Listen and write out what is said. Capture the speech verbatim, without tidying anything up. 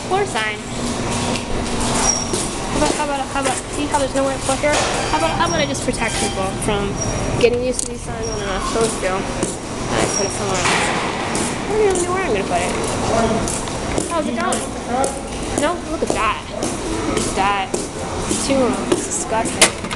floor sign. How about, how about, how about, see how there's nowhere to put here? How about, how about I just protect people from getting used to these signs when they're not supposed to, and I put it somewhere else. I don't even know where I'm going to put it. How's it going? No, look at that. Look at that. Too disgusting.